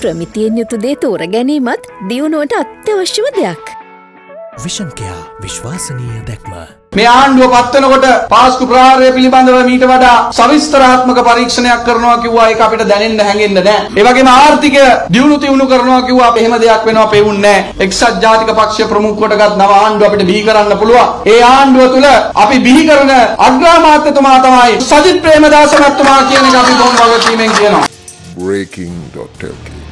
ප්‍රමිතියෙන් යුතු දේ තෝර ගැනීමත් දියුණුවට අත්‍යවශ්‍යම දෙයක්. විෂන් කෙයා විශ්වාසනීය දැක්ම. මේ ආණ්ඩුව පත්වනකොට පාස්කු ප්‍රහාරය පිළිබඳව මීට වඩා සවිස්තරාත්මක පරීක්ෂණයක් කරනවා කිව්වා. ඒක අපිට දැනෙන්න හැංගෙන්න නැහැ. ඒ වගේම ආර්ථිකය දියුණු තියුණු කරනවා කිව්වා. අපේ එහෙම දෙයක් වෙනවා පෙවුන්නේ නැහැ. එක්සත් ජාතික පක්ෂය ප්‍රමුඛ කොටගත් නව ආණ්ඩුව අපිට බිහි කරන්න පුළුවන්. ඒ ආණ්ඩුව තුල අපි බිහි කරන අග්‍රාමාත්‍යතුමා තමයි සජිත් ප්‍රේමදාස මහත්මයා කියන එක අපි බොහොම වගකීමෙන් කියනවා. breaking.lk